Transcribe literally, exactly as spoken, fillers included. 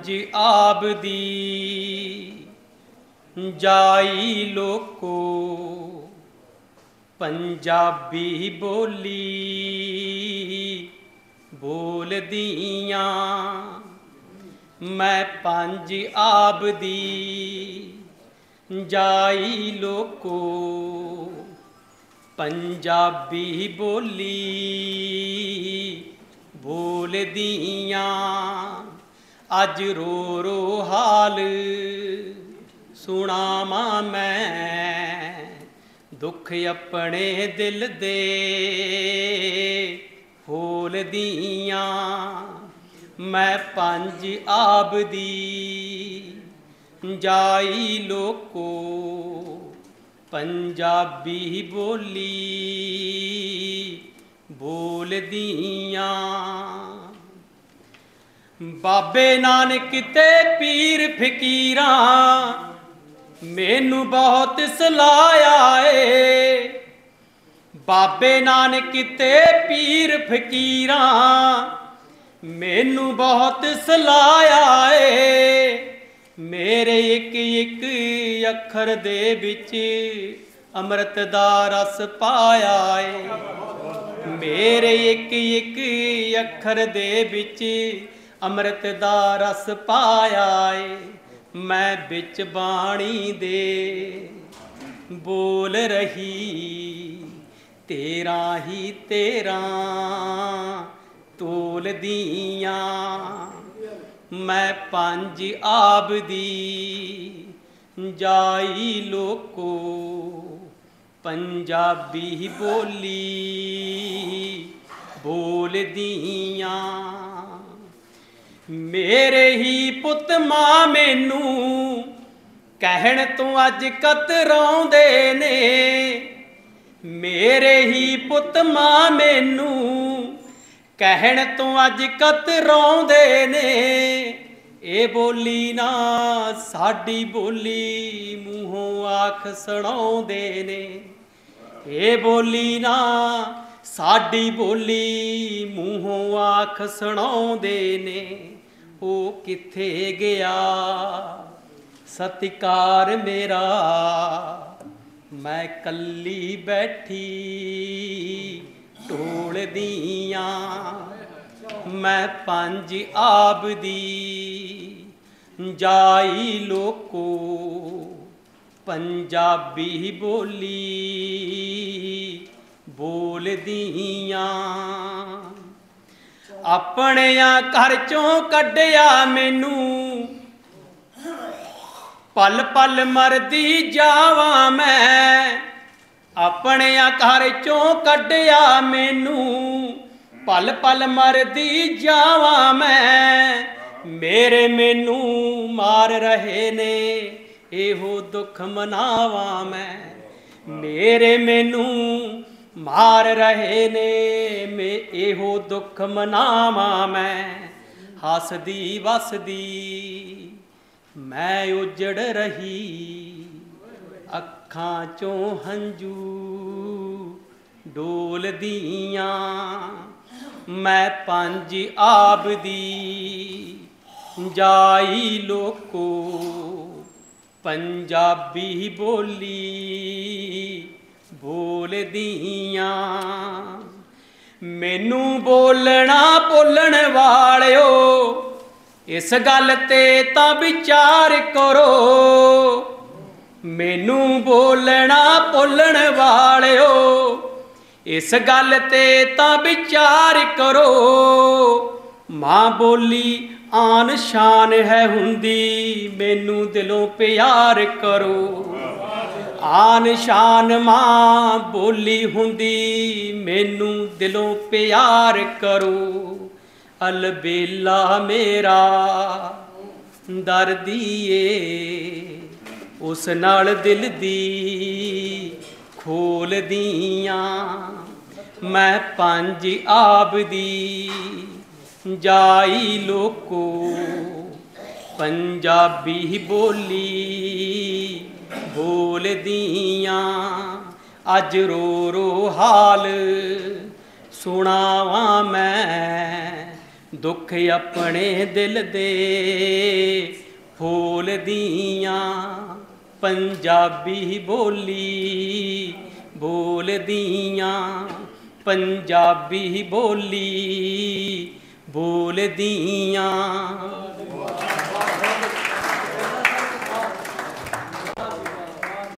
पंज आब दी जाई लोको पंजाबी बोली बोल दियां। मैं पंज आब दी जाई लोको पंजाबी बोली बोल दियां। अज रो रो हाल सुनावां मैं दुख अपने दिल दे होल दियां। मैं पंज आब दी जाई लोको पंजाबी बोली बोल दियां। बाबे नानक ते पीर फकीरां मैनू बहुत सलाया है। बाबे नानक ते पीर फकीरां मैनू बहुत सलाया है। मेरे एक एक अखर दे विच अमृत दा रस पाया है। मेरे एक एक अखर दे विच अमृत दा रस पाया है। मैं बिच बाणी दे बोल रही तेरा ही तेरा तोल दियां। मैं पंज आब दी जाई लोको पंजाबी बोली बोल दियां। मेरे ही पुत मां मैनू कहण तों अज कतराउंदे ने। मेरे ही पुत मां मैनू कहण तों अज कतराउंदे ने। ए बोली ना साडी बोली मूहों आख सुणाउंदे ने। ए बोली ना साडी बोली मूहों आख सुणाउंदे ने। ओ किथे गया सत्कार मेरा मैं कल्ली बैठी ढोल दियां। मैं पंज आब दी जाई लोको पंजाबी बोली बोल दियां। अपने घर चों कढ़िया मैनू पल पल मरदी जावां मैं। अपने घर चों कढ़िया मैनू पल पल मरदी जावां मैं। मेरे मैनू मार रहे ने एहो दुख मनावां मैं। मेरे मैनू मार रहे ने मैं एहो दुख मनावां मैं। हसदी वसदी मैं उजड़ रही अखां चों हंजू डोल दियां। मैं पंज आब दी जाई लोको पंजाबी बोली बोल दियां। मैनू बोलना बोलण वालिओ इस गल ते तां विचार करो। मैनू बोलना बोलण वालिओ इस गल ते तां विचार करो। मां बोली आन शान है हुंदी मैनू दिलों प्यार करो। आन शान मां बोली हुंदी मैनू दिलों प्यार करो। अलबेला मेरा दर्दी ए उस नाल दिल दी खोल दियां। मैं पंज आब दी जाई लोको पंजाबी बोली बोल दियां। अज रो रो हाल सुनावां मैं दुख अपने दिल दे ਬੋਲਦੀਆਂ ਪੰਜਾਬੀ ਬੋਲੀ ਬੋਲਦੀਆਂ ਪੰਜਾਬੀ ਬੋਲੀ ਬੋਲਦੀਆਂ